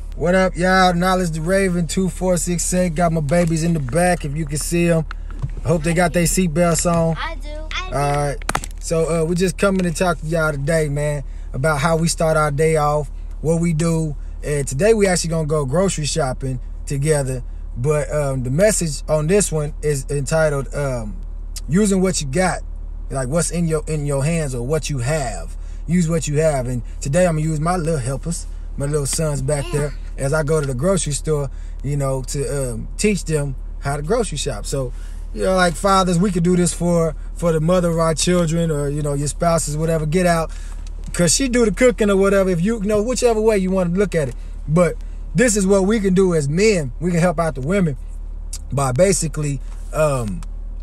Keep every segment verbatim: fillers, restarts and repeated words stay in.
What up, y'all? Knowledge the Raven two four six eight. Got my babies in the back, if you can see them. Hope they got their seatbelts on. I do. I do. All right. So uh, we're just coming to talk to y'all today, man, about how we start our day off, what we do. And today we actually going to go grocery shopping together. But um, the message on this one is entitled um, using what you got, like what's in your in your hands or what you have. Use what you have. And today I'm going to use my little helpers, my little sons back there, as I go to the grocery store, you know, to um, teach them how to grocery shop. So, you know, like fathers, we could do this for, for the mother of our children or, you know, your spouses, whatever. Get out, because she do the cooking or whatever, if you, you know, whichever way you want to look at it. But this is what we can do as men. We can help out the women by basically um,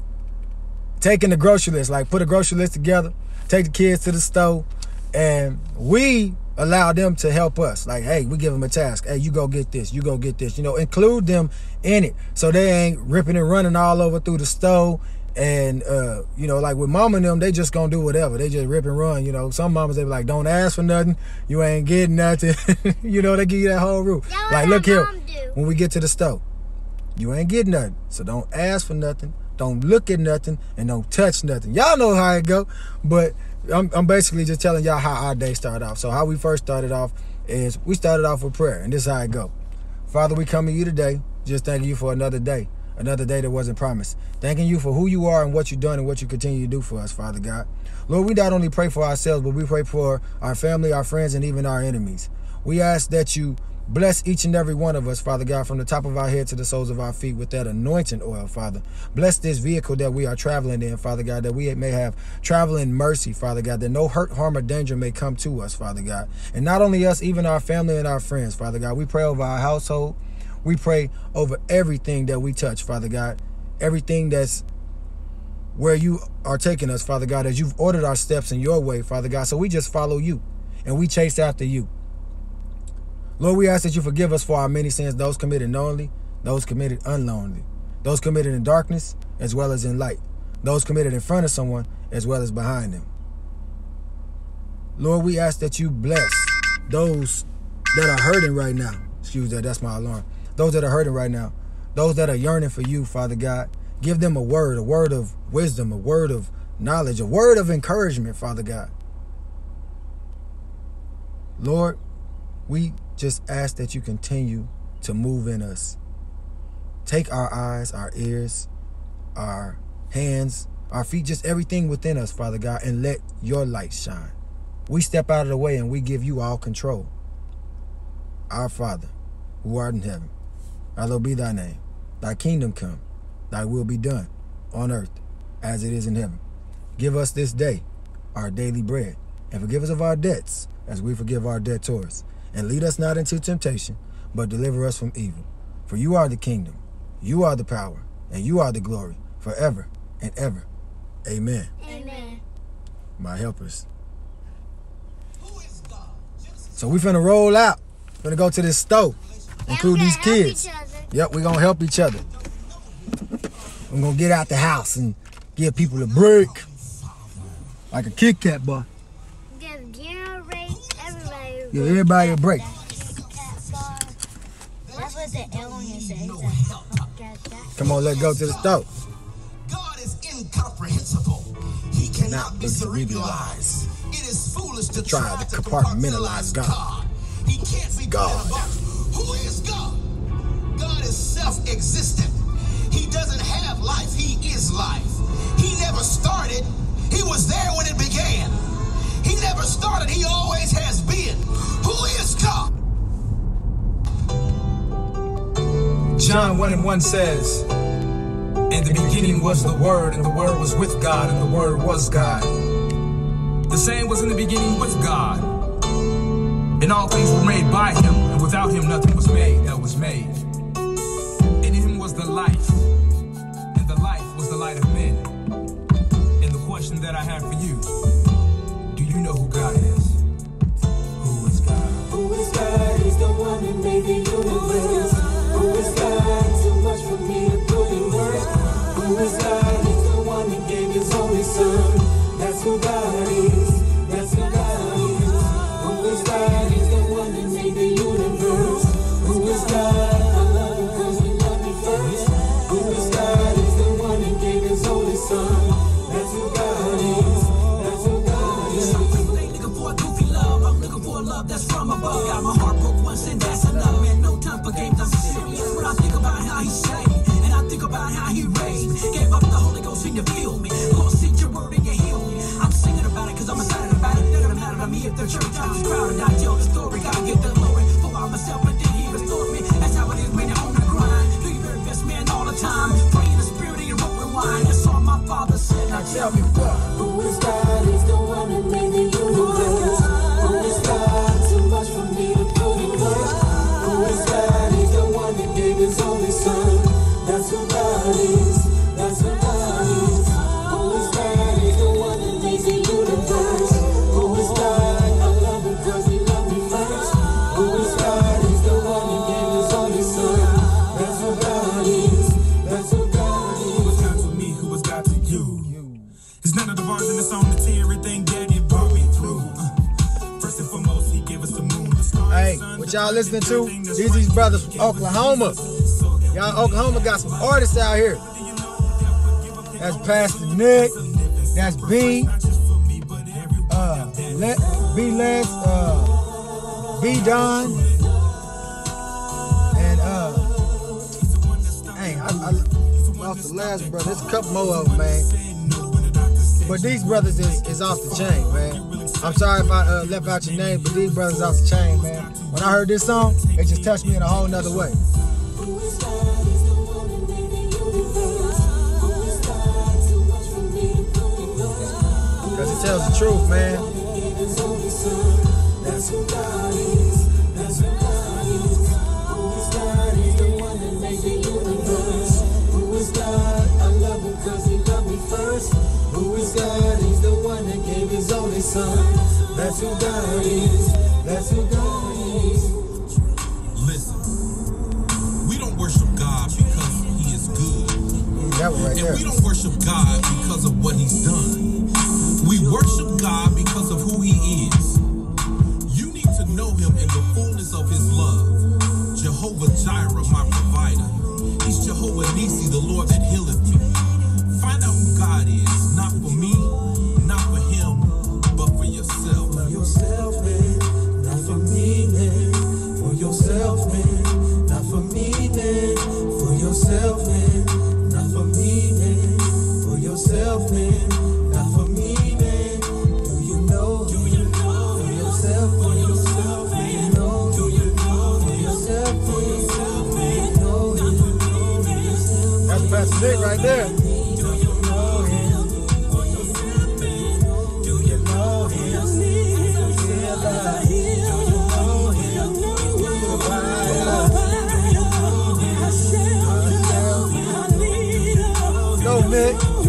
taking the grocery list, like put a grocery list together, take the kids to the store, and we allow them to help us. Like, hey, we give them a task. Hey, you go get this. You go get this. You know, include them in it so they ain't ripping and running all over through the store. And, uh, you know, like with mama and them, they just gonna do whatever. They just rip and run, you know. Some mamas, they be like, don't ask for nothing. You ain't getting nothing. You know, they give you that whole rule. Yeah, like, look here, do. when we get to the store, you ain't getting nothing. So don't ask for nothing. Don't look at nothing. And don't touch nothing. Y'all know how it go. But I'm, I'm basically just telling y'all how our day started off. So how we first started off is we started off with prayer. And this is how it go. Father, we come to you today, just thanking you for another day. Another day that wasn't promised. Thanking you for who you are and what you've done and what you continue to do for us, Father God. Lord, we not only pray for ourselves, but we pray for our family, our friends, and even our enemies. We ask that you bless each and every one of us, Father God, from the top of our head to the soles of our feet with that anointing oil, Father. Bless this vehicle that we are traveling in, Father God, that we may have traveling mercy, Father God, that no hurt, harm, or danger may come to us, Father God. And not only us, even our family and our friends, Father God. We pray over our household. We pray over everything that we touch, Father God. Everything that's where you are taking us, Father God, as you've ordered our steps in your way, Father God. So we just follow you and we chase after you. Lord, we ask that you forgive us for our many sins, those committed knowingly, those committed unknowingly, those committed in darkness as well as in light, those committed in front of someone as well as behind them. Lord, we ask that you bless those that are hurting right now. Excuse that, that's my alarm. Those that are hurting right now, those that are yearning for you, Father God, give them a word, a word of wisdom, a word of knowledge, a word of encouragement, Father God. Lord, we just ask that you continue to move in us. Take our eyes, our ears, our hands, our feet, just everything within us, Father God, and let your light shine. We step out of the way and we give you all control. Our Father, who art in heaven, hallowed be thy name. Thy kingdom come, thy will be done on earth as it is in heaven. Give us this day our daily bread, and forgive us of our debts as we forgive our debtors. And lead us not into temptation, but deliver us from evil. For you are the kingdom, you are the power, and you are the glory forever and ever. Amen. Amen. My helpers. So we finna roll out. Finna go to this store. Include these kids. Yep, we're gonna help each other. We're gonna get out the house and give people a break. Like a Kit Kat boy. Give dinner break, everybody. Give everybody a break. That's what the alien says. Come on, let's go to the store. God is incomprehensible. He cannot be cerebralized. It is foolish to try try to to compartmentalize God. God. He can't be God. God. Who is God? God is self-existent. He doesn't have life. He is life. He never started. He was there when it began. He never started. He always has been. Who is God? John one and one says, in the beginning was the Word, and the Word was with God, and the Word was God. The same was in the beginning with God. And all things were made by him, and without him nothing was made that was made. In him was the life, and the life was the light of men. And the question that I have for you, do you know who God is? Who is God? Who is God? He's the one that made the universe. Who is God? Too much for me to put in words. Who is God? He's the one that gave his only son. That's who God is. That's who God is. Who is God? He's the one that made the universe. What y'all listening to? These these brothers from Oklahoma. Y'all Oklahoma got some artists out here. That's Pastor Nick. That's B. Uh, let B Les. Uh, B Don. And uh, dang, I, I lost the last brother. There's a couple more of them, man. But these brothers is, is off the chain, man. I'm sorry if I uh, left out your name, but these brothers off the chain, man. When I heard this song, it just touched me in a whole nother way. Because it tells the truth, man. That's who God is. That's who God is. Who is God? He's the one that made the universe. Who is God? I love him because he loved me first. Who is God? He's the one that gave his only son. That's who God is. That's who God is. Listen, we don't worship God because he is good. That one right and there. we don't worship God because of what he's done. We worship God because of who he is. You need to know him in the fullness of his love. Jehovah Jireh, my provider. He's Jehovah Nisi, the Lord that healeth me. Find out who God is, not for me, not for him, but for yourself. For yourself, man, not for me, man. For yourself, man, not for me, man. For yourself, man, not for me, man. For yourself, man, not for me, man. Do you know? Do you know? For yourself, for yourself, do you know? Do you know? For yourself, for yourself, do you know? Do you know? For yourself. That's Pastor Nick right there. Go, Nick. Who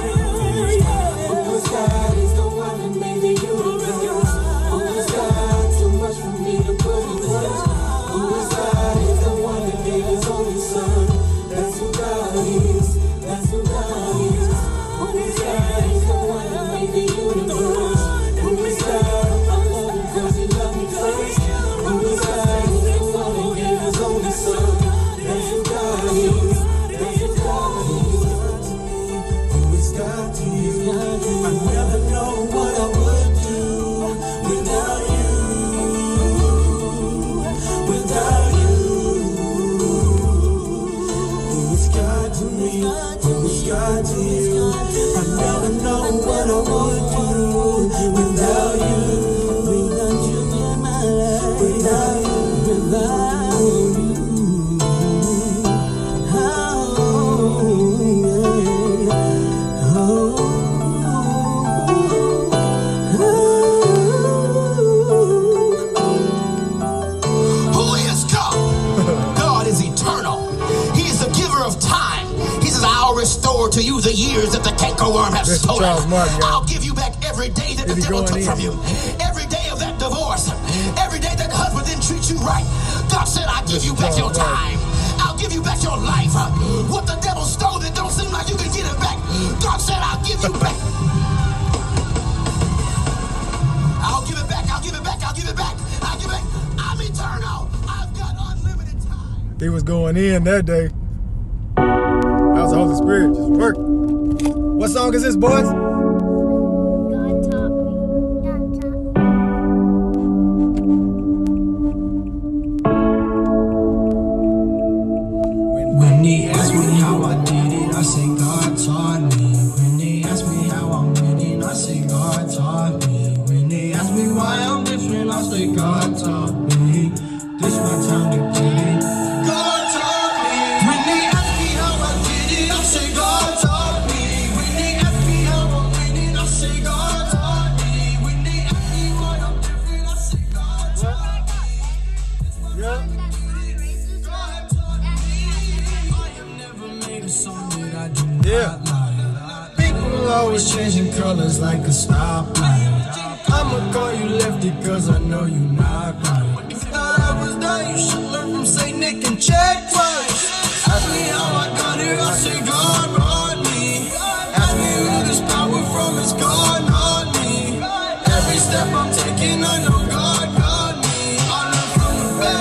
is God? He's the one that made the universe. Who is God? Too much for me to put in words. Who is God? He's the one that gave his only son. That's who God is. That's who God is. Who is God? He's the one that made the universe. Who is God? I love him because he loved me first. Who is God? He's the one that gave his only son. That's who God is. That's who God is. God to you. I never know what I would do without you. Without you. Who is God to me? Who is God to you? I never know what I would do without you. Without you in my life. Without you. Without you. Restore to you the years that the cankerworm has Mister stolen. Charles Martin, I'll give you back every day that the devil took from you. Every day of that divorce. Every day that husband didn't treat you right. God said, I'll give you back your time. I'll give you back your life. What the devil stole that don't seem like you can get it back. God said, I'll give you back. I'll give it back. I'll give it back. I'll give it back. I'll give it back. I'm eternal. I've got unlimited time. He was going in that day. That was the Holy Spirit just working. What song is this, boys? God taught me. God taught me. When they ask me how I did it, I say God taught me. When they ask me how I'm winning, I say God taught me. When they ask me why I'm different, I say God taught me. This my time to get it. God taught me. When they ask me how I did it, I say God taught me. When they ask me how I'm winning, I say God taught me. When they ask me why I'm different, I say God taught me. Yeah. Yeah. People always changing colors like a stoplight. I'ma call you lefty cause I know you not right. If you thought I was done, you should learn from Saint Nick and check twice. Ask me how I got here, I say God brought me. Ask me where this power from, it's God on me. Every step I'm taking, I know God got me. I learned from the best.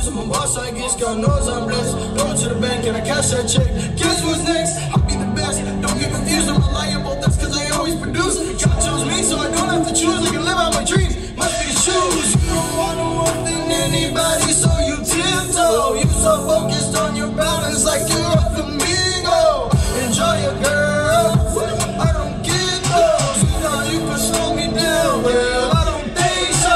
to my boss, I guess God knows I'm blessed. Going to the bank and I cash that check. Guess what's next? I'll be the best. Don't get confused, I'm not lying about that's cause I always produce. God chose me, so I don't have to choose. I can live out my dreams. Must be the shoes. You don't want no more than anybody, so you tiptoe. You so focused on your balance like you're a flamingo. Enjoy your girl. I don't get those. You know you can slow me down. Well, I don't think so.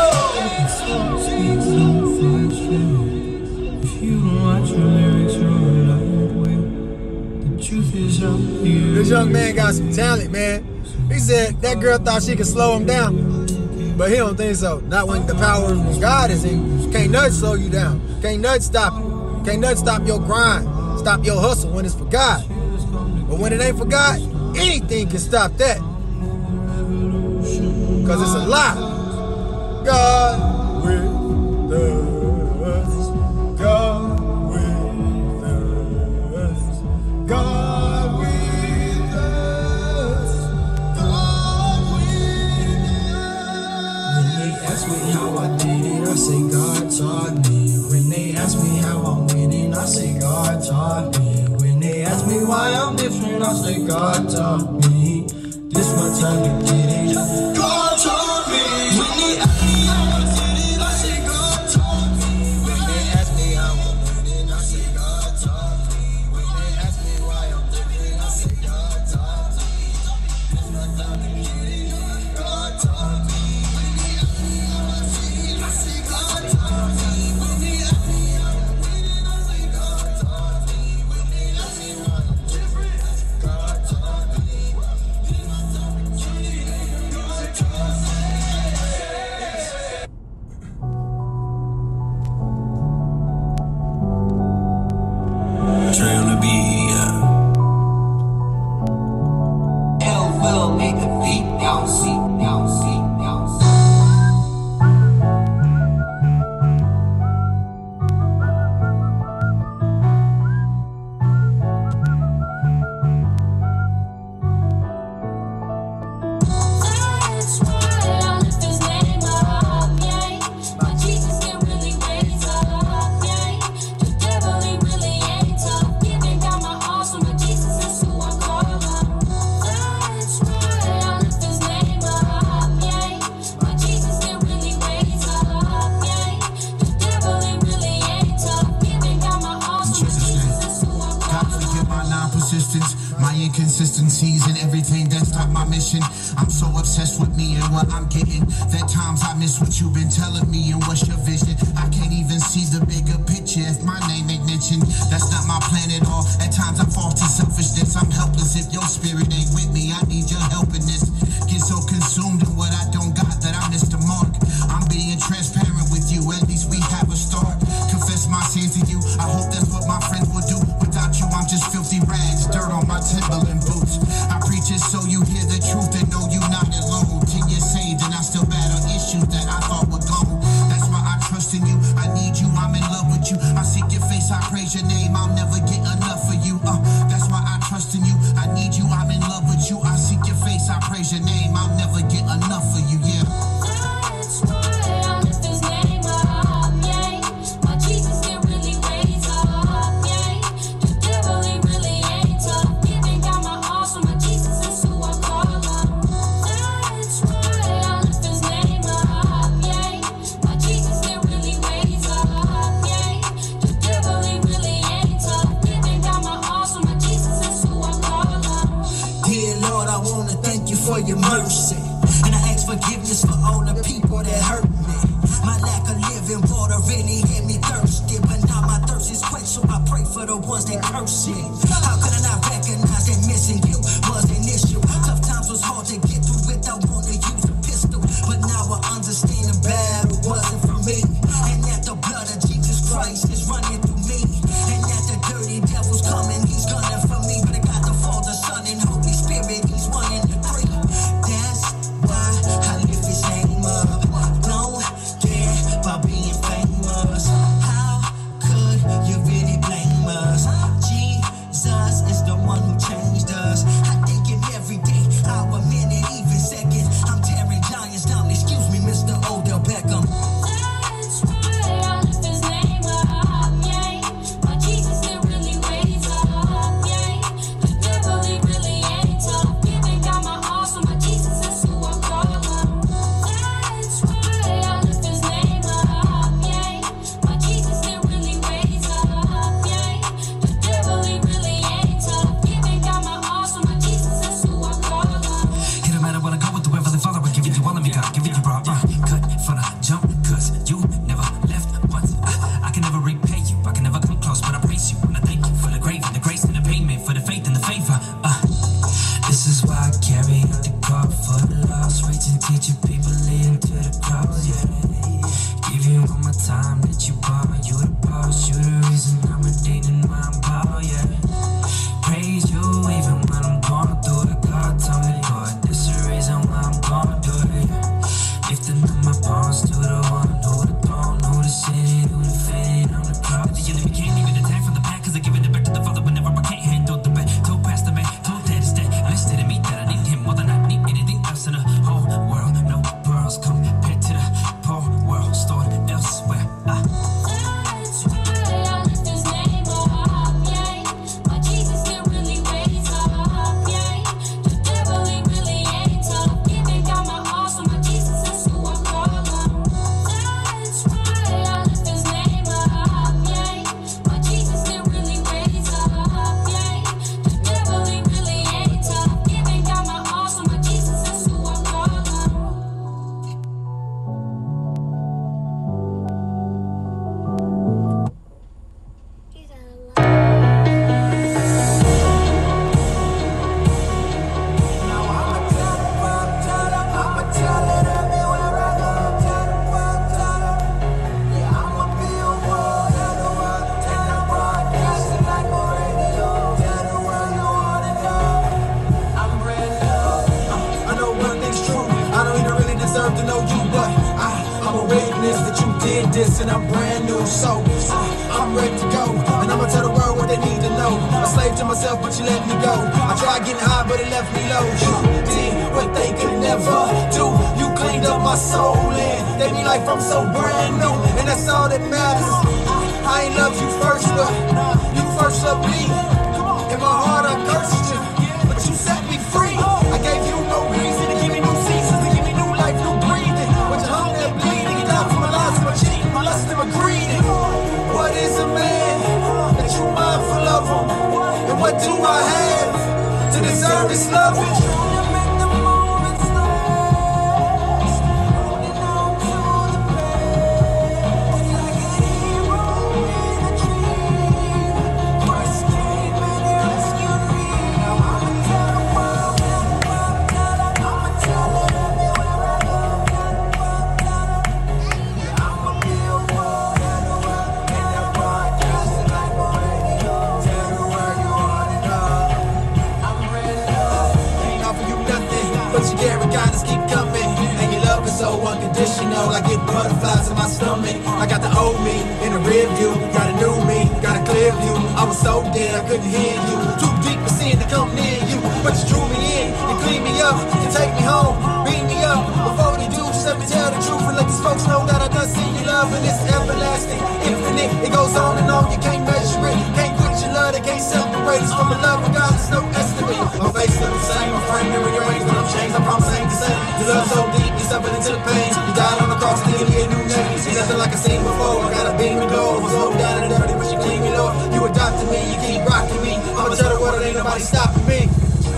If you don't watch your lyrics, you're like, the truth is out here. This young man got some talent, man. He said that girl thought she could slow him down, but he don't think so. Not when the power of God is in you. Can't nothing slow you down. Can't nothing stop you. Can't nothing stop your grind. Stop your hustle when it's for God. But when it ain't for God, anything can stop that. Cause it's a lie. God with us. God with us. God with us. God with us. When they ask me how I did it, I say God taught me. When they ask me how I'm winning, I say God taught me. When they ask me why I'm different, I say God taught me. This my time to get it. God taught me. When they ask me how I did it, I say God taught me. When they ask me how I'm winning, I say God taught me. When they ask me why I'm different, I say God taught me. This my time to get it. God taught me. When they ask me how I did it, I say God taught me. When they ask me how I'm winning, I say God taught me. When they ask me why I'm different, God taught me. This my time to get it. God taught me. Trey on the beat, yeah. L will make the beat down, see, down, see, down, see. That's why I lift his name up, yeah. My Jesus can really raise up, yeah. The devil, he really ain't tough. Giving God my all, so my Jesus is who I call him. That's why I lift his name up, yeah. My Jesus can really raise up, yeah. The devil, he really ain't tough. Giving God my all, so my Jesus is who I call God him. forgive my non-persistence, my inconsistencies and everything that stopped my mission. I'm so obsessed with me and what I'm getting that times I miss what you've been telling me and what's your vision. I can't even see the bigger picture if my name ain't mentioned. That's not my plan at all. At times I fall to selfishness. I'm helpless if your spirit ain't with me. I need your help in this. Get so consumed in what I don't got that I miss the mark. I'm being transparent with you. At least we have a start. Confess my sins to you. I hope that's what my friends will do. Without you, I'm just filthy rags, dirt on my Timberland boots. I preach it so you hear the truth and know you not alone. Ten years saved and I still battle issues that I thought were gone. That's why I trust in you. I need you. I'm in love with you. I seek your face. I praise your name. I'll never get enough of you. Uh, that's why I trust in you. I need you. I'm in love with you. I seek your face. I praise your name. I'll never get enough of you. Yeah. That's why I lift his name up, yeah. My Jesus can really raise up, yeah. The devil, he really ain't tough. Giving God my all, so my Jesus is who I call him. That's why I lift his name up, yeah. My Jesus can really raise up, yeah. The devil, he really ain't tough. Giving God my all, so my Jesus is who I call him. Dear Lord, I want to thank you for your mercy. And I ask forgiveness for all the people that hurt me. My lack of living water really had me thirsty. But now my thirst is quenched, so I pray for the ones that curse me. How could I not recognize that missing you was an issue? Tough times was hard to get through without wanting to use a pistol. But now I understand the battle wasn't for me. And that the blood of Jesus Christ is running through me. And that the dirty devil's coming, he's gunning for me. But I got the Father, Son, and Holy Spirit, he's running the three. That's why I lift his name up. Don't care about being famous. How could you really blame us? that you brought, uh, cut from the jump, cause you never left once. Uh, I can never repay you, I can never come close, but I praise you. And I thank you for the grave and the grace and the payment, for the faith and the favor. Uh, this is why I carry out the call for the lost, reaching, teaching people into the cross, yeah. Give you all my time that you bought, you the boss, you the reason I'm redeeming my power, yeah. Praise you even when I'm going through it. God told me, Lord, this the reason why I'm gonna do it. Lifting up my palms to the one who the throne, who the city, who the fate on the cross. The enemy can't even attack from the back, cause I give it back to the Father whenever I can't handle the back. Told Pastor Man, told Dad is that listed in me that I need him more than I need anything else in the whole world. No pearls compared to the poor world stored elsewhere. I That's why I lift his name up, yeah. My Jesus can really raise up, yeah. The devil he really ain't tough. Giving God my all, so my Jesus is who I call him. That's why I lift his name up, yeah. My Jesus can really raise up, yeah. The devil he really ain't tough. Giving God my all, so my Jesus is who I call him. I know one thing's true. I don't even really deserve to know you, but I, I'm a witness that you did this, and I'm brand new. So I, I'm ready to go, and I'ma tell the world what they need to know. A slave to myself, but you let me go. I tried getting high, but it left me low. You did what they could never do. You cleaned up my soul and gave me life. I'm so brand new, and that's all that matters. I ain't loved you first, but you first loved me. In my heart, I cursed you, but you set me free. I gave you no reason to give me new seasons, to give me new life, new breathing. But you hung that bleeding, you died for my lies, my cheating, my lust, and my greed. What is a man that you mindful of him? And what do I have to deserve this love? So unconditional, I get butterflies in my stomach. I got the old me in the rear view, got a new me, got a clear view. I was so dead I couldn't hear you, too deep for sin to come near you. But you drew me in, you cleaned me up, you take me home, beat me up. Before they do, just let me tell the truth and let these folks know that I done seen your love, and it's everlasting, infinite. It goes on and on, you can't measure it, can't quit your love, they can't separate us from the love of God. There's no estimate. My face still the same, my frame never rearranged, but I'm changed. I promise I ain't the same. Your love so deep, you suffered into the pain. You died on the cross to give me a new name. Ain't nothing like I seen before. I got a beam of gold, was low down and dirty, but you clean me, Lord. You adopted me, you keep rocking me. I'ma tell the world ain't nobody stopping me.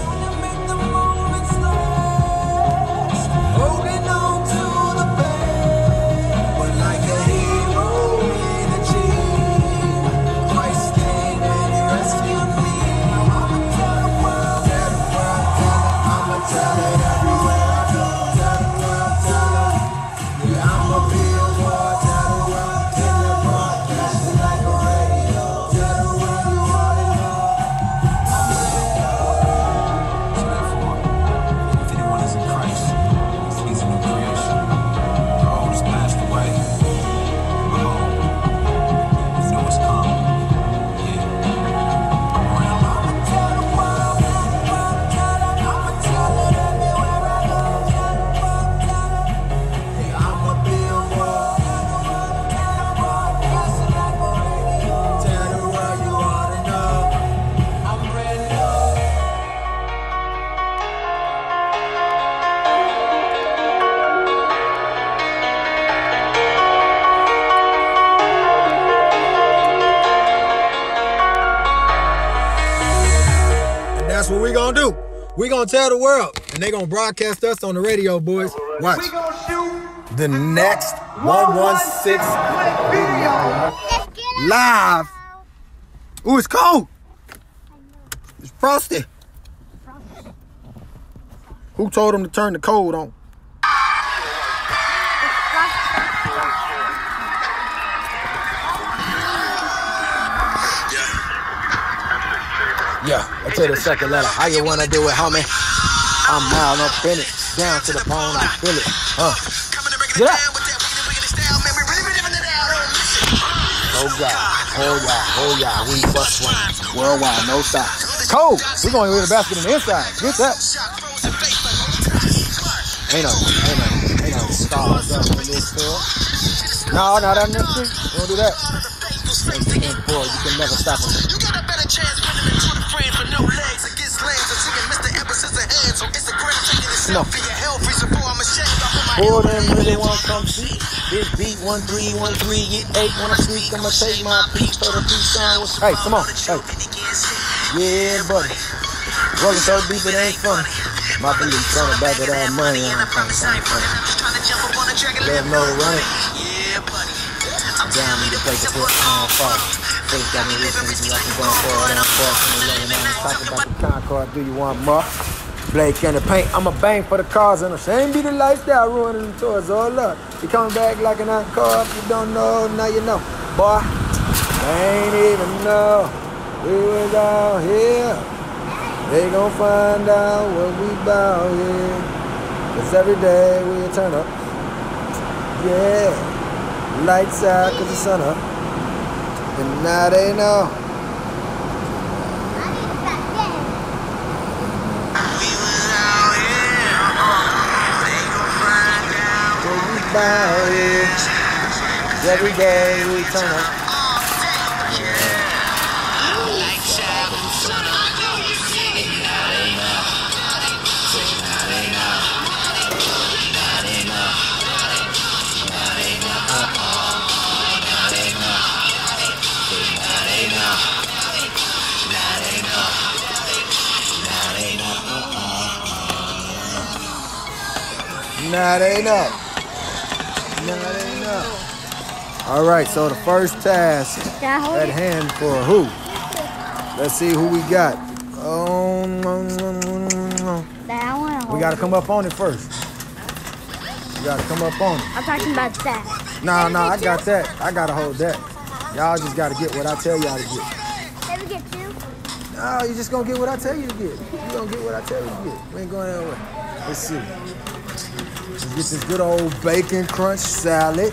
Holding on to the pain, but like a hero in a dream, Christ came and he rescued me. Now I'ma tell the world, tell the world, tell it. I'ma tell it everywhere I go. Tell the world, tell it. Yeah, I'ma be a war. Tell the world, tell it. Broadcasting like a radio. Tell the world you want it all. If anyone is in Christ, he's a new creation. The old has passed away. Behold, the new has come. Yeah, I'm around. I'ma tell the world, tell the world, tell it. I'ma tell it everywhere I go. Tell the world, tell it. Yeah, I'ma be a war. Tell the world, broadcasting like a radio. Tell the world you ought to know. I'm ready. And that's what we gonna do. We gonna tell the world, and they gonna broadcast us on the radio, boys. Watch. We gonna shoot the next one one six video live. Ooh, it's cold. It's frosty. Who told him to turn the cold on? Yeah, I tell you the second letter. How you wanna do it, homie? I'm mild up in it, down to the bone, I feel it. Huh? Get up. Oh God, oh yeah, oh yeah, we bust one. Worldwide, no stop. Cold. We're going to the basket on the inside. Get that. Ain't no, ain't no, ain't no stars up in this field. No, not on this street. Don't do that. And boy, you can never stop them. You got a better chance winning into the frame for no legs against legs. A chicken Mister Ever since a hand, so it's a great taking itself for your health. Reason for I'm ashamed. Boy, them really want to come see. Big beat, one three, one three, get eight. When I sneak, I'ma take my piece for the beat sound. Hey, come on. Hey. Yeah, buddy. Rolling so deep it ain't funny. My beliefs on the back of that money. I'm funny, funny, funny. Let them know to run it. I'm down me to play the foot on fire. Face got me listening to like I'm going forward and forth. And talk about the Concord. Do you want more? Blake in the paint. I'ma bang for the cars and the same be the lifestyle ruining the toys. All up. You coming back like an encore. If you don't know, now you know. Boy, they ain't even know we was out here. They gon' find out what we bout here. Cause every day we turn up. Yeah. Lights out cause the sun up. And now they know. About it. Every day we turn up. Now they know. Now they know. All right, so the first task at hand for who? Let's see who we got. Oh, no, no, no, no. We gotta come up on it first. We gotta come up on it. I'm talking about that. Nah, nah, I got that. I gotta hold that. Y'all just gotta get what I tell y'all to get. Let me get two. No, you just gonna get what I tell you to get. You gonna get what I tell you to get. We ain't going that way. Let's see. Let's get this good old bacon crunch salad.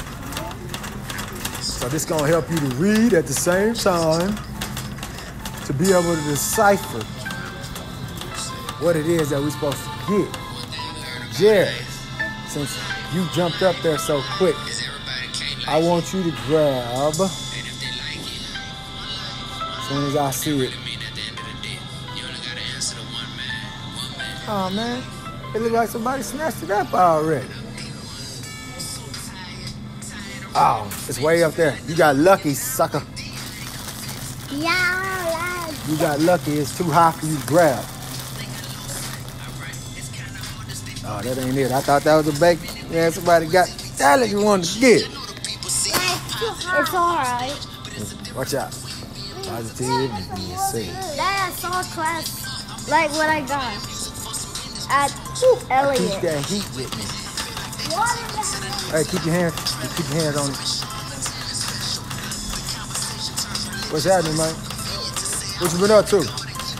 So this gonna help you to read at the same time to be able to decipher what it is that we're supposed to get. Jerry, since you jumped up there so quick, I want you to grab, as soon as I see it. Oh man, it looks like somebody snatched it up already. Oh, it's way up there. You got lucky, sucker. Yeah, You got lucky. It's too high for you to grab. Oh, that ain't it. I thought that was a bacon. Yeah, somebody got salad you wanted to get. it's alright. Watch out. Positive and being safe. That's all class, like what I got at Keep Elliot. that heat with me. Hey, keep your hands, keep your hands on it. What's happening, man? What you been up to?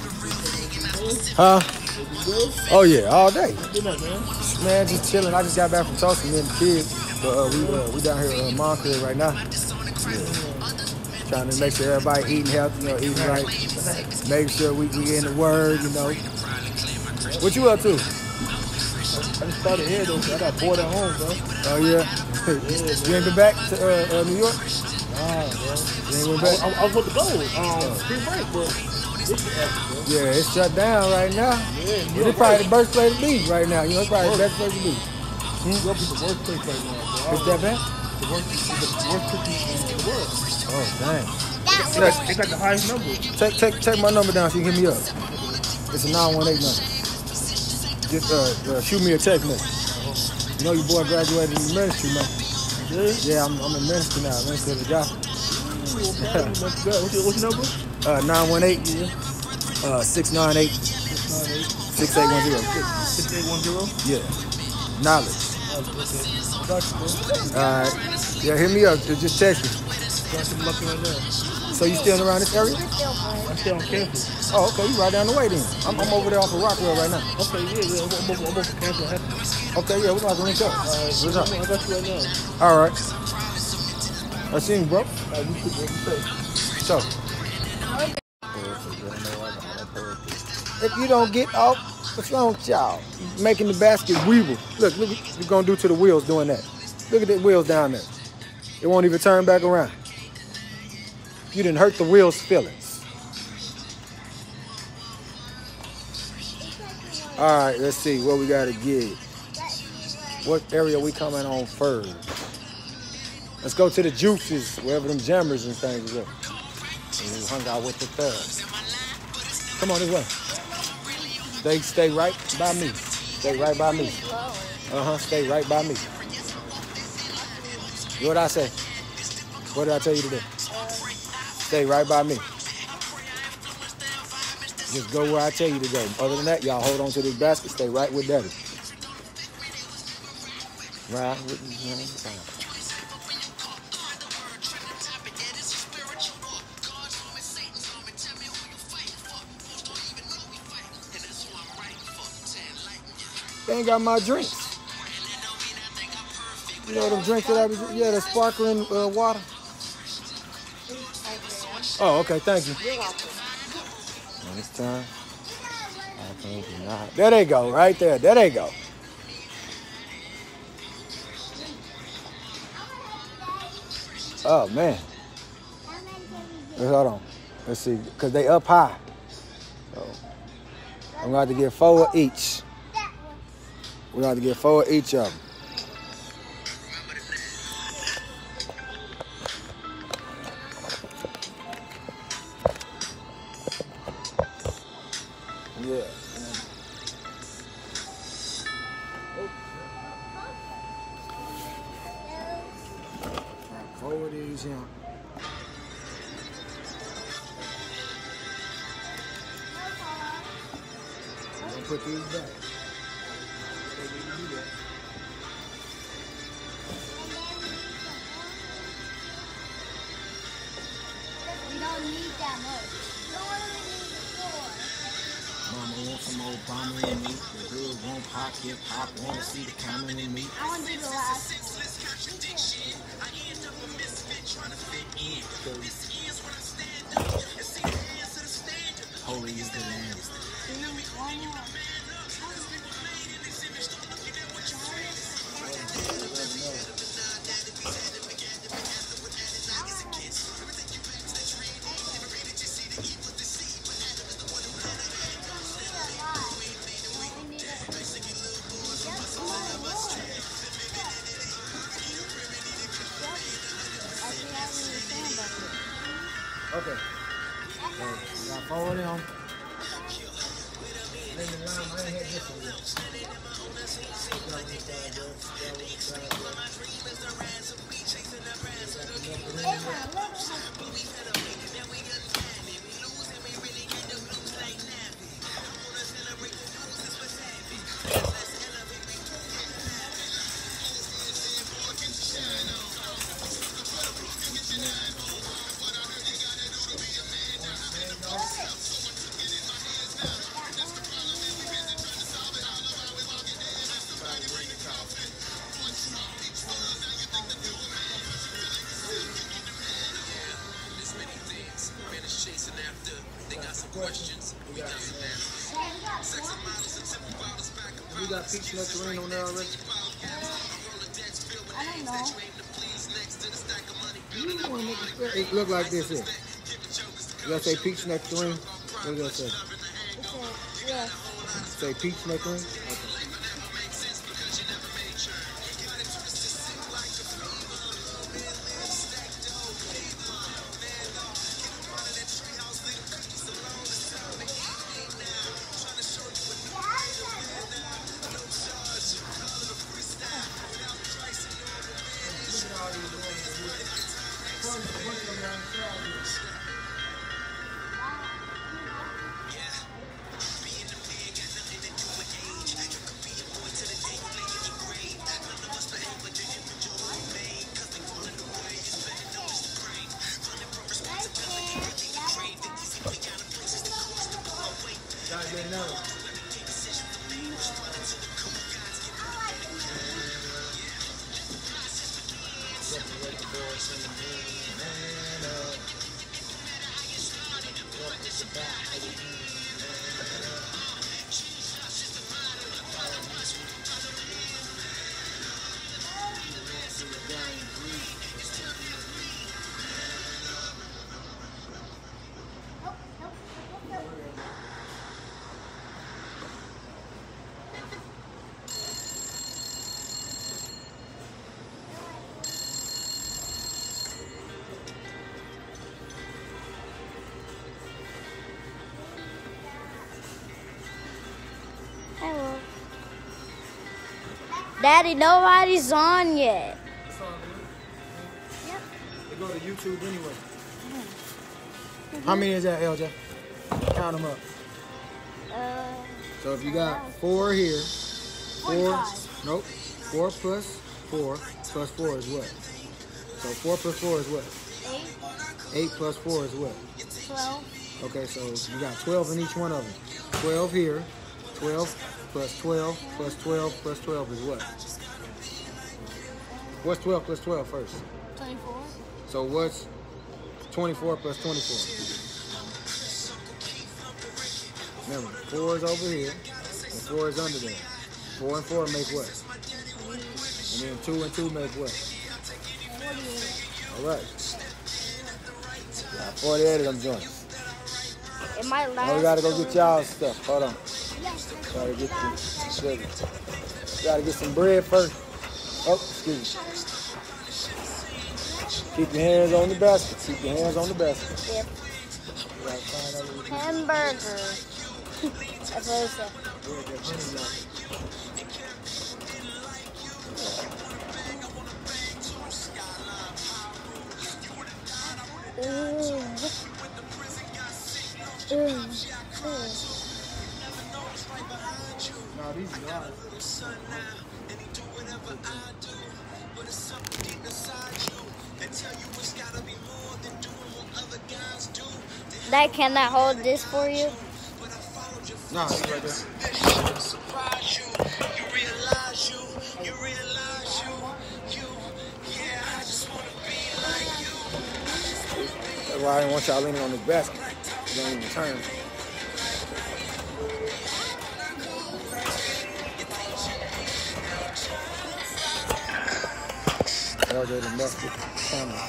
Huh? Oh yeah, all day. Man, just chilling. I just got back from Tulsa, me and the kids. But uh, we uh, we down here in Montclair right now. Yeah. Trying to make sure everybody eating healthy, you know, eating right. Making sure we we in the word, you know. What you up to? I just started here though, so I got bored at home, bro. Oh yeah. You ain't been back to uh, uh, New York? Nah, bro. You ain't went back? I, I was supposed to go, um, spring break, but it's bro. Yeah, it's shut down right now. Yeah, It's probably the best place to be right now. You know, it's probably the best place to be. New York is the worst place right now, bro. It's that bad? The worst, the worst cookie in the world. Oh dang. It's like, it's like the highest number. Take take take my number down so you can hit me up. It's a nine one eight number. Just uh, uh shoot me a text message. You know your boy graduated in the ministry, man. Yeah. Yeah, I'm, I'm in ministry now. Minister of the gospel. What's your, what's your number? Uh, nine one eight, uh, six nine eight, six eight one zero. six eight one zero. Yeah. Knowledge. I got you, bro. All right. Yeah, hit me up. Just text me. Got some lucky right now. So you still around this area? I stay on campus. Oh, okay. You right down the way then. I'm, I'm over there off of Rockwell right now. Okay, yeah, yeah. I'm, I'm, I'm over campus. I Okay, yeah, we're about to link up. All right, What's up? I got you right now. All right. I seen you, bro. All right, you too, bro. You say. So, if you don't get off, what's wrong with y'all? Making the basket weeble. Look, look what you're gonna do to the wheels doing that. Look at the wheels down there. It won't even turn back around. You didn't hurt the wheels' feelings. All right, let's see what we gotta get. What area we coming on first? Let's go to the juices, wherever them jammers and things are. And we hung out with the thugs. Come on this way. Stay, stay right by me. Stay right by me. Uh-huh, stay right by me. What did I say? What did I tell you to do? Stay right by me. Just go where I tell you to go. Other than that, y'all hold on to this basket. Stay right with daddy. Right with me. They ain't got my drinks. You know them drinks that I be drinking? Yeah, the sparkling uh, water. Oh, okay, thank you. You're welcome. Next time, I think not. There they go, right there. There they go. Oh, man. Hold on. Let's see, because they up high. So I'm going to have to get four each. We're going to have to get four each of them. Yeah. Four of these here. I'm going to put these back. We don't need that much. Mama want some old bomber in me. The girls want pop, hip hop, want to see the comment in me. I want to do the last. Holy is the Lamb. One more. Okay. So, got four of them. Then the lime, I ain't had this one yet. You got peach nectarine on there already? I don't know. It look like this here. You gotta say peach nectarine. What does that say? It says, yes. Say peach nectarine? Okay. Gotta get another. Separate the boys from the men, man up. What is the back of the man up? Hello. Daddy, nobody's on yet. It's all good. Yep. They go to YouTube anyway. Mm-hmm. How many is that, L J? Count them up. Uh, So if you got four here, four, nope, four plus four plus four is what? So four plus four is what? eight, Eight plus four is what? twelve, Okay, so you got twelve in each one of them. twelve here, twelve plus twelve plus twelve plus twelve is what? What's twelve plus twelve first? twenty-four, So what's twenty-four plus twenty-four? Remember, four is over here, and four is under there. Four and four make what? And then two and two make what? All right. Got forty-eight of them joints. it might last. Now we gotta go get till- y'all stuff. Hold on. Gotta get some sugar. Gotta get some bread first. Oh, excuse me. Keep your hands on the basket. Keep your hands on the basket. Yep. You gotta find out what it is. Hamburger. That's what it said. Where's that honey nut? Ooh. Ooh. Ooh. No, these are ours. Dad, can I hold this for you? No, it's right there. Surprise you, you realize you, you realize you, you, yeah, I just wanna be like you. That's why I didn't want y'all leaning on this basket. You don't even turn. L J done messed with the camera.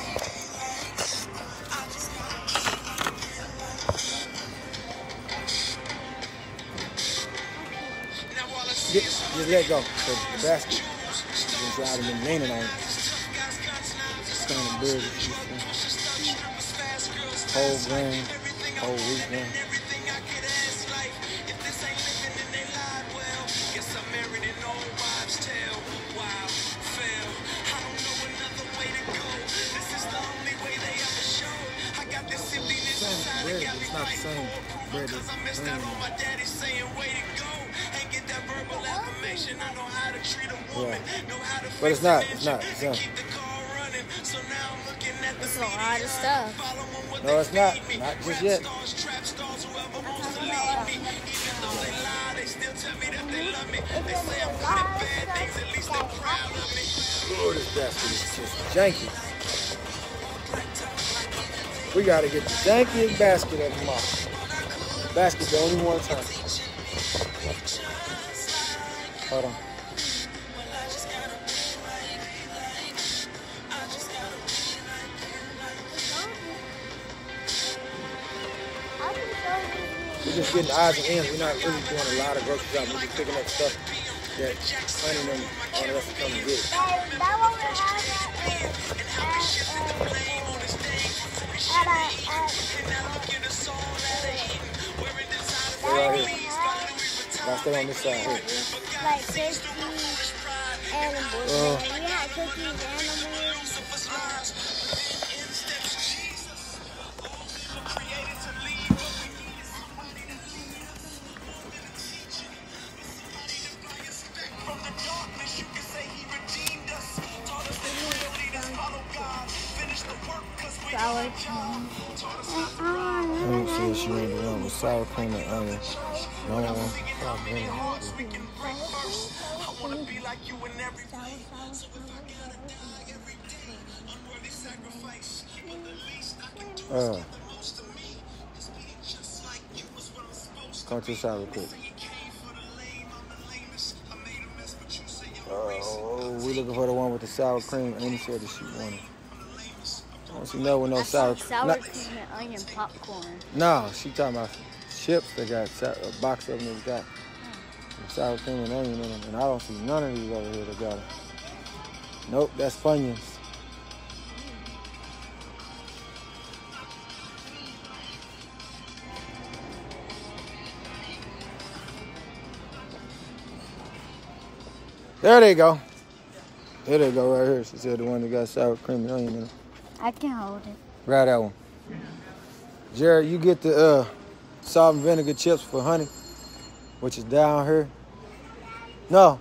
Get, just let go. So the basket, since y'all have been leaning on it. Standing big. Whole grain, whole wheat grain. Bread, it's not the same bread as grain. Yeah. But it's not, it's not, it's not. It's a lot of stuff. No, it's not, not just yet. Oh, this basket is just janky. We gotta get the jankiest basket of them all. Basket the only one time. Hold on. We're just getting odds and ends. We're not really doing a lot of grocery shopping. We're just picking up stuff that Honey and them, all the rest will come and get. Stay right here. Gotta stay on this side here. Like cookies, animals. Uh, We had cookies, animals. Sour cream. Let me see if she wanted the one with sour cream and onion. No, no, no. Uh, come to sour cream. Oh, we looking for the one with the sour cream. Amy said that she wanted. I don't see no with no I sour said cream. sour No, cream and onion popcorn. no, she talking about chips that got sour, a box of them that got some sour cream and onion in them. And I don't see none of these over here that got it. Nope, that's Funyuns. There they go. There they go right here. She said the one that got sour cream and onion in it. I can hold it. Grab that one. Jared, you get the uh, salt and vinegar chips for honey, which is down here. No.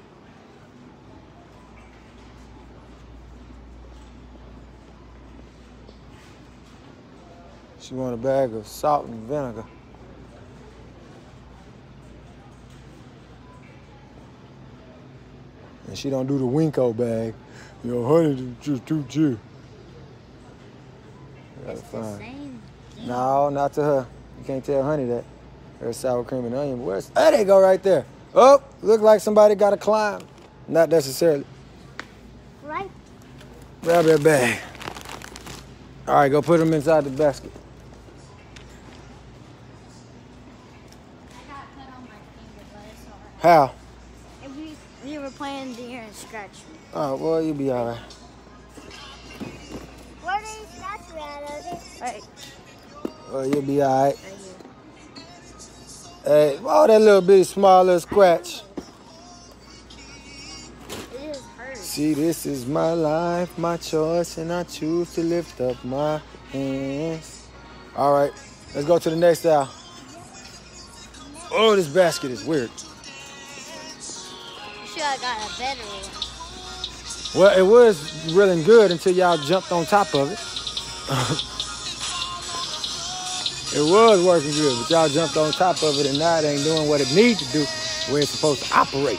She want a bag of salt and vinegar. And she don't do the Winko bag. You know, honey is just too cheap. Gotta find. Same. No, not to her. You can't tell honey that. There's sour cream and onion. Where's, there they go right there. Oh, look like somebody got to climb. Not necessarily. Right? Grab that bag. All right, go put them inside the basket. I got cut on my finger, but it's alright. How? If we, we were playing deer and scratched me. Oh, well, you'll be all right. Where did you scratch me at, Ozzy? Right. Well, you'll be all right. Right here. Hey, oh, that little bitty small little scratch. It just hurts. See, this is my life, my choice, and I choose to lift up my hands. All right, let's go to the next aisle. Oh, this basket is weird. You should have got a better one. Well, it was really good until y'all jumped on top of it. It was working good, but y'all jumped on top of it, and now it ain't doing what it needs to do where it's supposed to operate.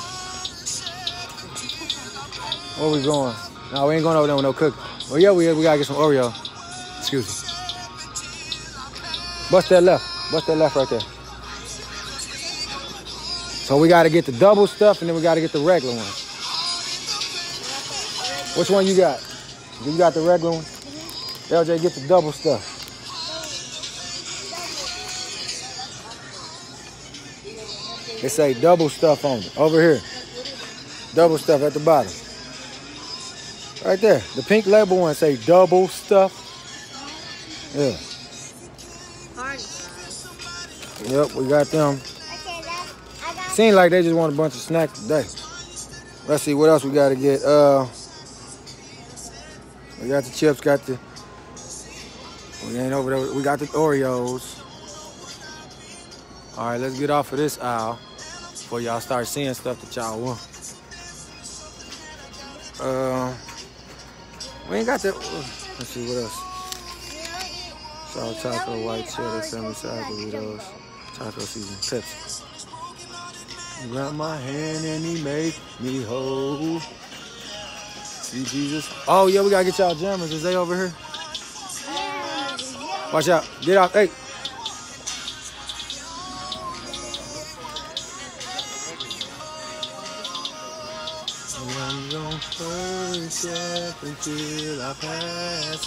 Where we going? No, we ain't going over there with no cookie. Oh, yeah, we is. We got to get some Oreo. Excuse me. Bust that left. Bust that left right there. So we got to get the double stuff, and then we got to get the regular one. Which one you got? You got the regular one? L J, get the double stuff. It say double stuff on it. Over here. Double stuff at the bottom. Right there. The pink label one say double stuff. Yeah. Party size. Yep, we got them. Okay, that's, I got Seems like they just want a bunch of snacks today. Let's see what else we got to get. Uh, we got the chips, got the, we ain't over there. We got the Oreos. All right, let's get off of this aisle before y'all start seeing stuff that y'all want. Uh, we ain't got that. Let's see what else. Salt taco, white cheddar, semi side Doritos, taco season, Pepsi. He grabbed my hand and he made me whole. See Jesus. Oh yeah, we gotta get y'all jammers. Is they over here? Watch out. Get out. Hey. I'm gonna first step until I pass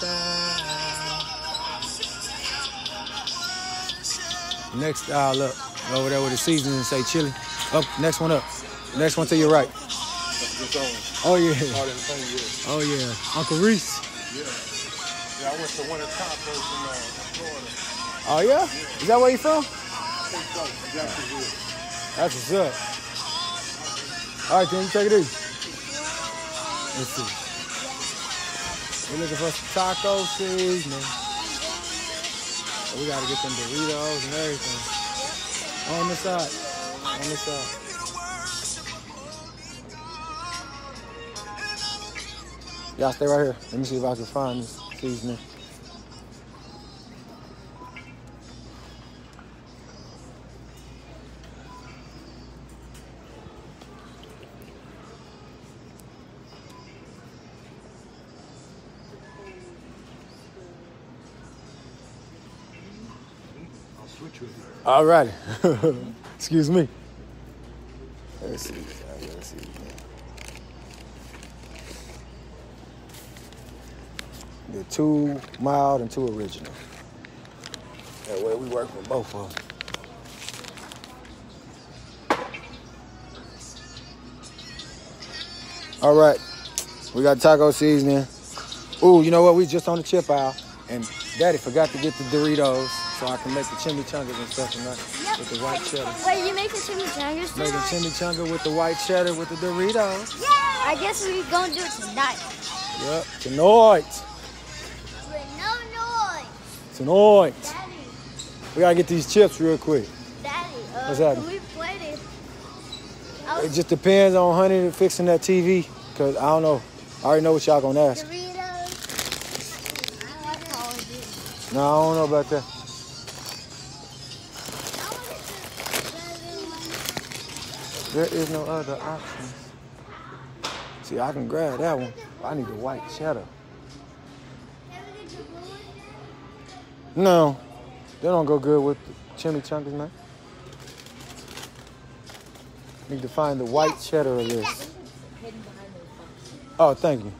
out. Next aisle up. Over there with the seasoning say chili. Up, next one up. Next one to your right. Oh yeah. Oh yeah. Uncle Reese. Yeah. Yeah, I went to one of the tacos in uh, Florida. Oh yeah? Is that where you from? Exactly. That's what's up. All right, then you take it easy. Let's see. We're looking for some taco seasoning. So we gotta get them Doritos and everything. On the side. On the side. Y'all stay right here. Let me see if I can find this seasoning. switch with you. All right. Excuse me. Let's see. Let's see. The two mild and two original. That way we work with both of them. All right. We got taco seasoning. Ooh, you know what? We just on the chip aisle. And Daddy forgot to get the Doritos so I can make the chimichangas and stuff tonight with the white cheddar. Wait, you make the chimichangas Making tonight? chimichanga with the white cheddar with the Doritos. Yeah! I guess we're gonna do it tonight. Yep, tonight. With no noise. Tonight. Daddy, We gotta get these chips real quick. Daddy, uh, What's happening? can we play this? I It was just depends on Honey fixing that T V. Cause I don't know. I already know what y'all gonna ask. Doritos. I like how it is. No, I don't know about that. I want it to- There is no other option. See, I can grab that one. I need the white cheddar. Can we get the blue one? No, they don't go good with the chimichangas, man. Need to find the white cheddar of this. Oh, thank you.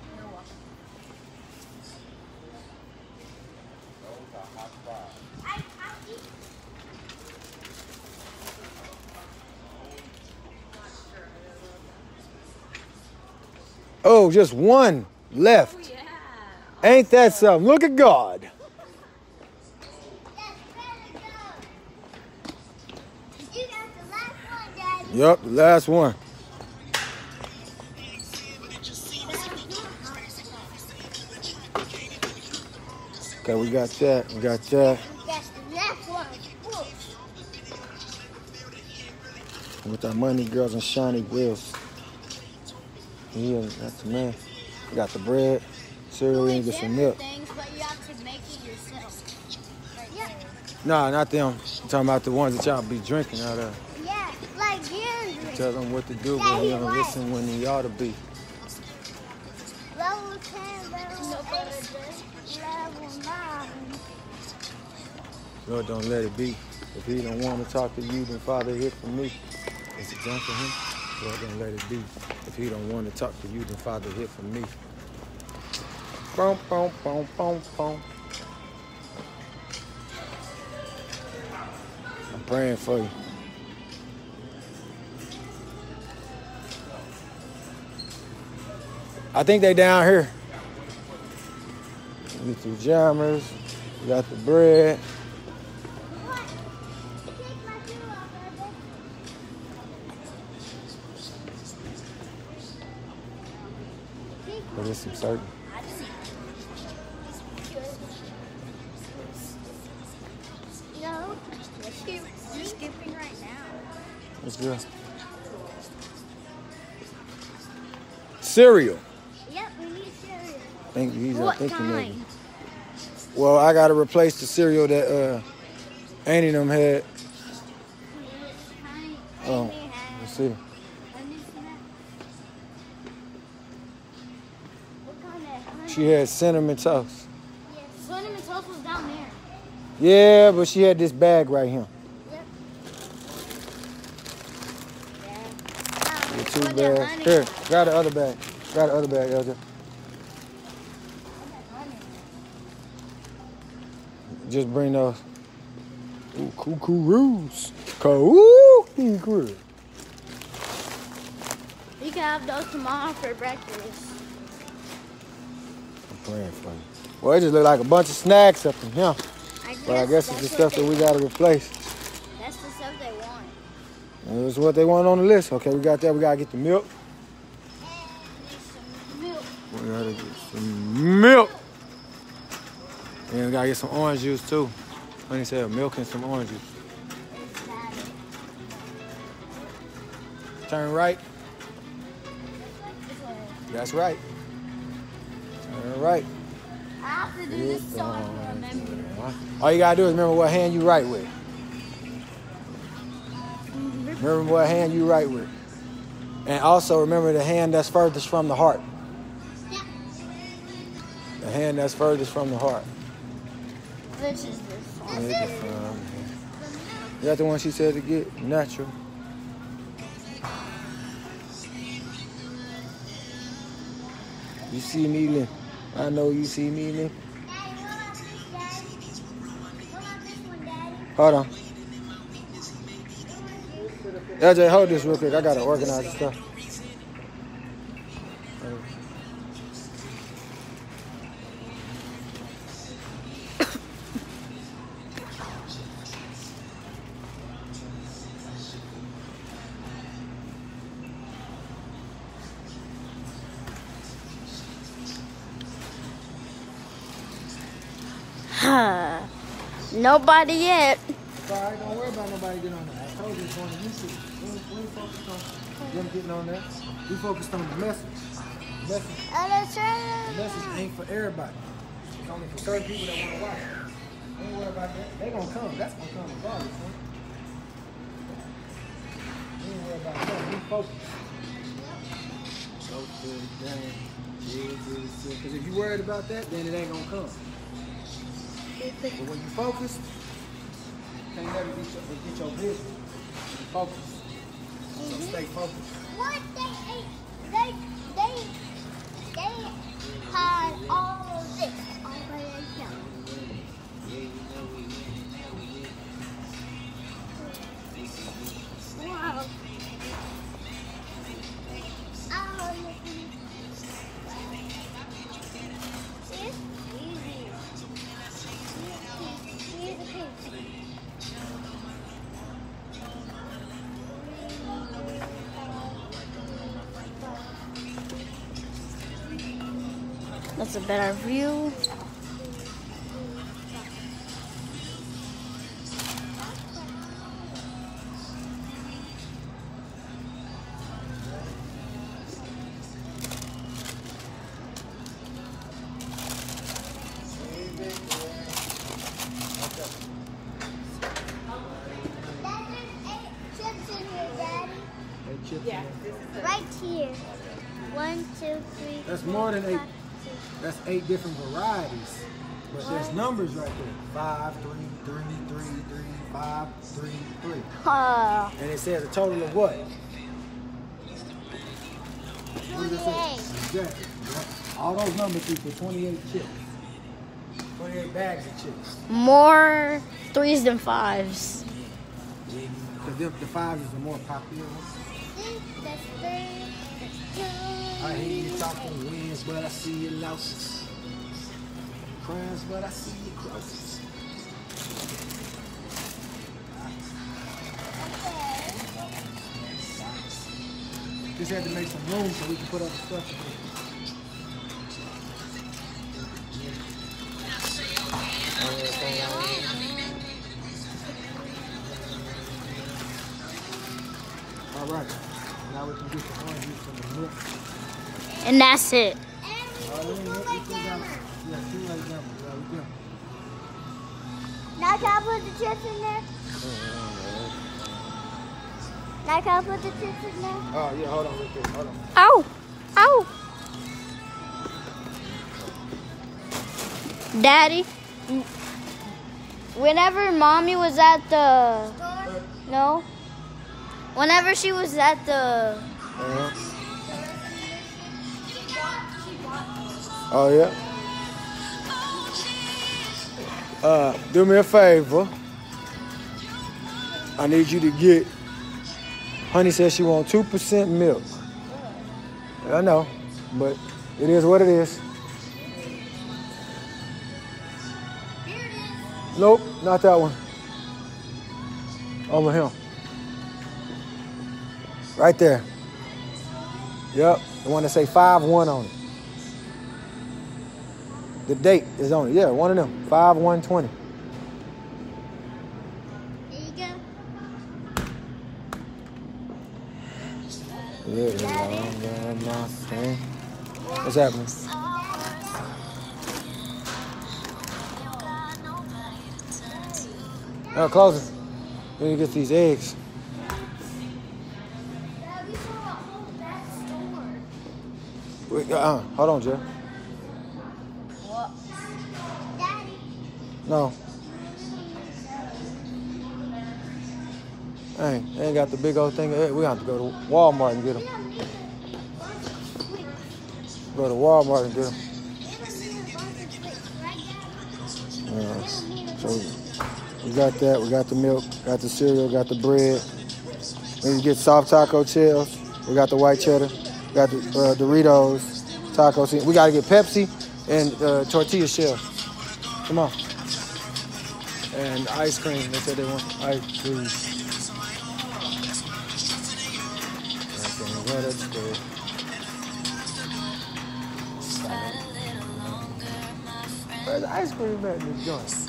Oh, just one left. Ain't that something? Look at God. You got the last one, Daddy. Yep, the last one. Okay, we got that. We got that. That's the last one. Ooh. With our money, girls, and shiny wheels. Yeah, that's the man. We got the bread, cereal, and get some milk. Things, but you have to make it yourself. Yeah. Nah, not them. I'm talking about the ones that y'all be drinking out of. Yeah, like you. Tell them what to do Yeah, when you you're don't right. listen when you ought to be. Level ten, level eight, level nine. Lord, don't let it be. If he don't want to talk to you, then Father, hear from me. Is it done for him? Lord, don't let it be. If he don't want to talk to you, then Father, hear from me. Boom, boom, boom, boom, boom. I'm praying for you. I think they down here. We get two jammers. We got the bread. What? Take my shoe off, baby. But it's some certain. No, you're you're skipping right now. Let's go. Cereal. Yep, we need cereal. Thank you. He's What thinking of it. kind? Well, I gotta replace the cereal that uh Annie and them had. Oh, let's see. What kind of honey? She had cinnamon toast. Yes. Cinnamon toast was down there. Yeah, but she had this bag right here. Yep. The Yeah. two What the bags. honey? Here, grab the other bag. Grab the other bag, L J. Just bring those. Ooh, kookaroos. Koo-hoo. You can have those tomorrow for breakfast. I'm praying for you. Well, it just look like a bunch of snacks up in here. I guess, But I guess it's the that's stuff what that we they- gotta replace. That's the stuff they want. That's what they want on the list. Okay, we got that. We gotta get the milk. And need some milk. We gotta get some milk. And we gotta get some orange juice too. Honey said milk and some orange juice. Turn right. That's right. Turn right. I have to do this so I can remember. All you gotta do is remember what hand you right with. Remember what hand you right with. And also remember the hand that's furthest from the heart. Yeah. The hand that's furthest from the heart. Which is this one? From Is that the one she said to get? Natural. You see me, Lynn. I know you see me, Lynn. Hold on. L J, hold this real quick. I gotta organize the stuff. Huh. Nobody yet. Sorry, don't worry about nobody getting on that. I told you it's on the YouTube. We ain't- we ain't focused on them getting on that. We focused on the message. The message, the message ain't for everybody. It's only for certain people that want to watch it. Don't worry about that. They gonna come. That's gonna come regardless, huh? Don't worry about that. We focused. Go to the game. Because if you worried about that, then it ain't gonna come. But when you focused, can't never get your, get your business. Focus. So stay focused. What they ate, they they they had all of this all by themselves. Wow. Oh, it's easy. Here's the picture. That's a better view. Dad, there's eight chips in here, Daddy. Eight chips in there. Right here. One, two, three. That's four, more than eight. five, six. That's eight different varieties. But there's numbers right there. Five, three, three, three, three, five, three, three. Huh. And it says a total of what? What does it say? twenty-eight. Exactly. Yep. All those numbers equal twenty-eight chips. twenty-eight bags of chips. More threes than fives. Because the, the fives is the more popular one. Six, that's three, that's two. I hear you talking wins, but I see your losses. Crimes, but I see your crosses. Just had to make some room so we can put other stuff in here. All right, now we can get the orange juice from the milk. And that's it. Uh, we ain't- we still got- yeah, two like them. Yeah, we do. Now can I put the chips in there? Now can I put the chips in there? Oh, yeah, hold on real quick. Hold on. Ow! Ow! Daddy, whenever mommy was at the, no, whenever she was at the, Uh-huh. Oh, yeah. Uh, do me a favor. I need you to get, Honey says she wants two percent milk. I know, but it is what it is. Nope, not that one. Over here. Right there. Yep, the one that say five one on it. The date is on it. Yeah, one of them. five one twenty. There you go. Yeah, what's happening? Oh, close it. We need to get these eggs. Dad, we saw a whole back store. Wait, uh, hold on, Jeff. Daddy. No. Hey, they ain't got the big old thing. Hey, we have to go to Walmart and get them. Go to Walmart and get them. Yeah. So we got that. We got the milk. Got the cereal. Got the bread. We get soft taco shells. We got the white cheddar. Got the uh, Doritos, tacos. We gotta get Pepsi and uh, tortilla shells. Come on. And ice cream. They said they want ice cream. Where's the ice cream at in this joint?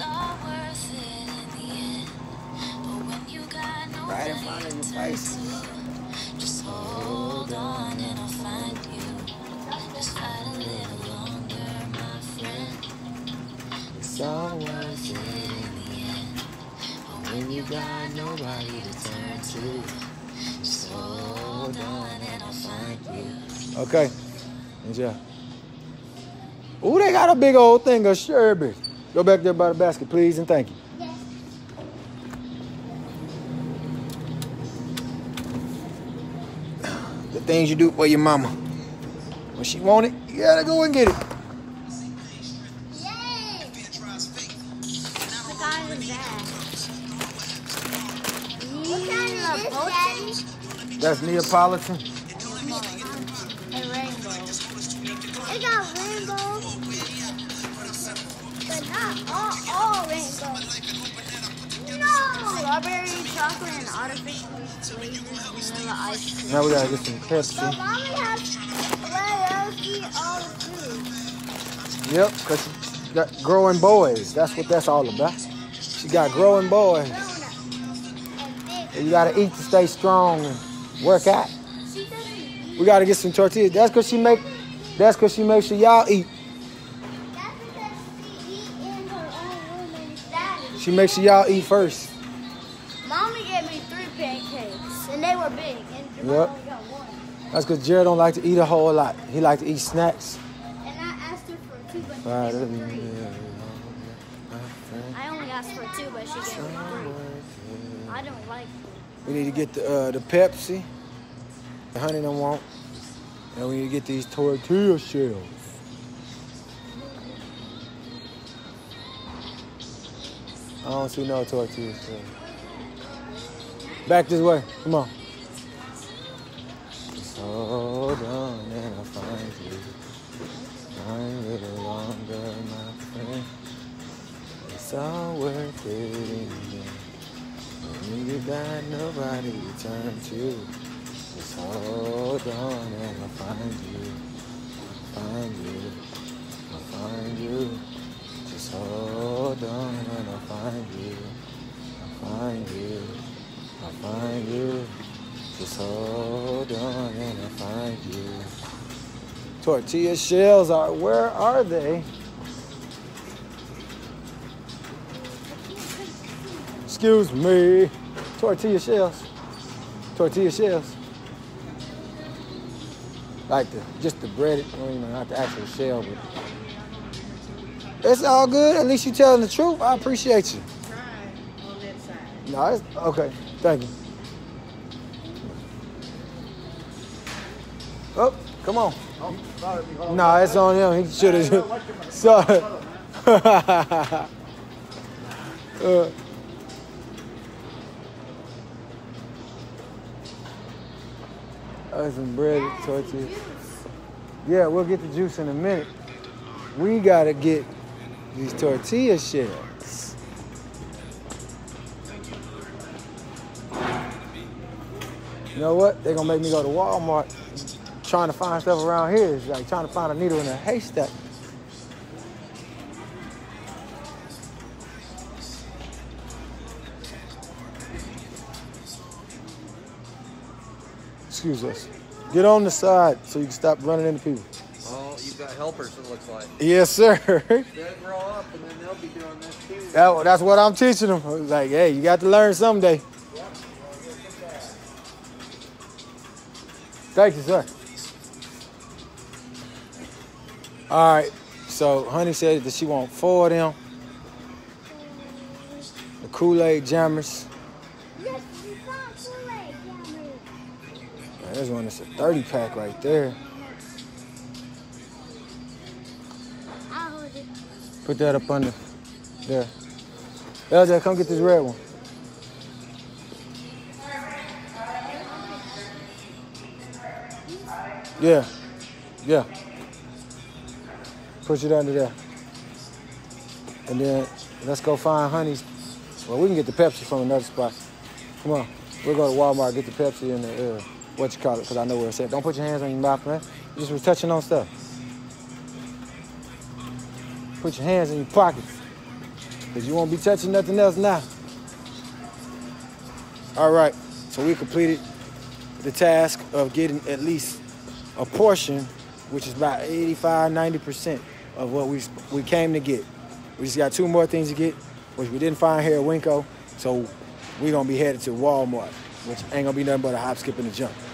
Right in front of your face. Just hold on and I'll find you. Just fight a little longer, my friend. It's all worth it in the end. But when you got nobody to turn to, just hold on and I'll find you. Okay. Yeah. Ooh, they got a big old thing of sherbet. Go back there by the basket, please, and thank you. The things you do for your mama. When she want it, you gotta go and get it. Yay! What kind is that? What kind is this, That's Neapolitan. A rainbow. It got rainbow, but not all, all rainbow. No! Strawberry, chocolate, and artificial flavors, vanilla ice cream. Now we gotta get some Pepsi. So mommy has let us eat all the food. Yep, because she got growing boys. That's what that's all about. She got growing boys. And you gotta eat to stay strong and work out. We gotta get some tortillas. That's because she make that's because she makes sure y'all eat. That's because she eat in her own room and daddy. She makes sure y'all eat first. Mommy gave me three pancakes, and they were big, and Jamal Yep. only got one. That's because Jared don't like to eat a whole lot. He like to eat snacks. And I asked her for two, but she Right. gave me three. I only asked for two, but she gave me three. I don't like food. We need to get the uh, the Pepsi. The honey don't want. And we need to get these tortilla shells. I don't see no tortilla shells. Back this way. Come on. Just hold on and I'll find you. I'm a little longer, my friend. It's all worth it in the end. When you got nobody to turn to, just hold on and I'll find you. I'll find you. I'll find you. Just hold on and I'll find you. I'll find you. I'll find you. Just hold on and I'll find you. Tortilla shells are, where are they? Excuse me. Tortilla shells. Tortilla shells. Like the, just the breaded, well, you know, not the actual shell, but it's all good. At least you telling the truth. I appreciate you. Try on that side. No, it's okay. Thank you. Oh, come on. No, it's on him. He should have. Sorry. uh, That's some breaded tortillas. Yeah, we'll get the juice in a minute. We gotta get these tortilla shells. You know what? They're gonna make me go to Walmart trying to find stuff around here. It's like trying to find a needle in a haystack. Excuse us. Get on the side so you can stop running into people. Oh, you've got helpers, it looks like. Yes, sir. They'll grow up and then they'll be doing this too. That, that's what I'm teaching them. I was like, hey, you got to learn someday. Thank you, sir. All right. So, honey said that she want four of them. The Kool-Aid jammers. Yes, we found There's one that's a thirty pack right there. I'll hold it. Put that up under there. L J, come get this red one. Yeah. Yeah. Push it under there. And then let's go find Honey's. Well, we can get the Pepsi from another spot. Come on. We'll go to Walmart, get the Pepsi and the, uh, what you call it, because I know where it's at. Don't put your hands on your mouth, man. You just was touching on stuff. Put your hands in your pockets, because you won't be touching nothing else now. All right, so we completed the task of getting at least a portion, which is about eighty-five, ninety percent of what we we came to get. We just got two more things to get, which we didn't find here at Winco, so we're gonna be headed to Walmart, which ain't gonna be nothing but a hop, skip, and a jump.